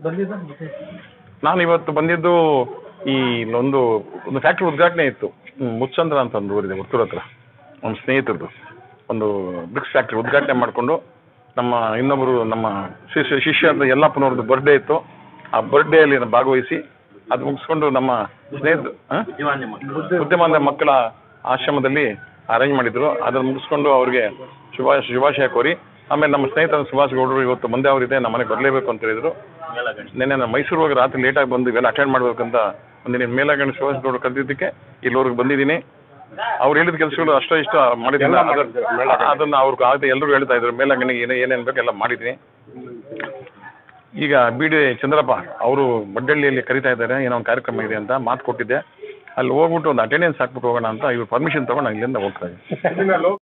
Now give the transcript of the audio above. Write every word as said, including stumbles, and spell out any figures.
ನಾನು ಇವತ್ತು ಬಂದಿದ್ದು ಈ ಒಂದು ಒಂದು ಫ್ಯಾಕ್ಟ್ರಿ ಉದ್ಘಾಟನೆ ಇತ್ತು. ಮುಚ್ಚಂದ್ರ ಅಂತ ಒಂದು ಊರಿದೆ ಹುತ್ತೂರು ಹತ್ರ, ನಮ್ಮ ಸ್ನೇಹಿತರದ್ದು ಒಂದು ಬ್ರಿಕ್ಸ್ ಫ್ಯಾಕ್ಟ್ರಿ ಉದ್ಘಾಟನೆ ಮಾಡಿಕೊಂಡು ನಮ್ಮ ಇನ್ನೊಬ್ಬರು ನಮ್ಮ ಶಿಷ್ಯ ಶಿಷ್ಯದ ಯಲ್ಲಪ್ಪನವ್ರದ್ದು ಬರ್ಡೇ ಇತ್ತು. ಆ ಬರ್ಡೇಯಲ್ಲಿ ಭಾಗವಹಿಸಿ ಅದು ಮುಗಿಸ್ಕೊಂಡು ನಮ್ಮ ಸ್ನೇಹಿತರು ಬುದ್ಧಿಮಾಂದ್ಯ ಮಕ್ಕಳ ಆಶ್ರಮದಲ್ಲಿ ಅರೇಂಜ್ ಮಾಡಿದ್ರು. ಅದನ್ನು ಮುಗಿಸ್ಕೊಂಡು ಅವ್ರಿಗೆ ಶುಭ ಶುಭಾಶಯ ಕೋರಿ ಆಮೇಲೆ ನಮ್ಮ ಸ್ನೇಹಿತರ ಸುಭಾಷ್ ಗೌಡರು ಇವತ್ತು ಮುಂದೆ ಅವರಿದೆ ನಮ್ಮ ಮನೆಗೆ ಬರಲೇಬೇಕು ಅಂತ ಹೇಳಿದ್ರು. ನಿನ್ನೆ ನಾನು ಮೈಸೂರು ಹೋಗಿ ರಾತ್ರಿ ಲೇಟಾಗಿ ಬಂದು ಇವೆಲ್ಲ ಅಟೆಂಡ್ ಮಾಡ್ಬೇಕಂತ ಒಂದಿನ ಮೇಲಾಗಣಿ ಸುಭಾಷ್ ಗೌಡರು ಕರೆದಿದ್ದಕ್ಕೆ ಇಲ್ಲಿವರೆಗೆ ಬಂದಿದ್ದೀನಿ. ಅವ್ರು ಹೇಳಿದ ಕೆಲಸಗಳು ಅಷ್ಟೋ ಇಷ್ಟ ಮಾಡಿದ್ದೀನಿ. ಅದನ್ನು ಅವ್ರಿಗೆ ಆಗುತ್ತೆ ಎಲ್ಲರೂ ಹೇಳ್ತಾ ಇದ್ರು ಮೇಲಾಗಣಿಗೆ ಏನೇ ಏನೇನು ಬೇಕು ಎಲ್ಲ ಮಾಡಿದ್ದೀನಿ. ಈಗ ಬಿ ಡಿ ಚಂದ್ರಪ್ಪ ಅವರು ಬಡ್ಡಳ್ಳಿಯಲ್ಲಿ ಕರಿತಾ ಇದ್ದಾರೆ, ಏನೋ ಒಂದು ಕಾರ್ಯಕ್ರಮ ಇದೆ ಅಂತ ಮಾತು ಕೊಟ್ಟಿದ್ದೆ. ಅಲ್ಲಿ ಹೋಗ್ಬಿಟ್ಟು ಒಂದು ಅಟೆಂಡೆನ್ಸ್ ಹಾಕ್ಬಿಟ್ಟು ಹೋಗೋಣ ಅಂತ ಇವ್ರು ಪರ್ಮಿಷನ್ ತೊಗೊಂಡು ಅಲ್ಲಿಂದ ಹೋಗ್ತಾ ಇದ್ದೀನಿ.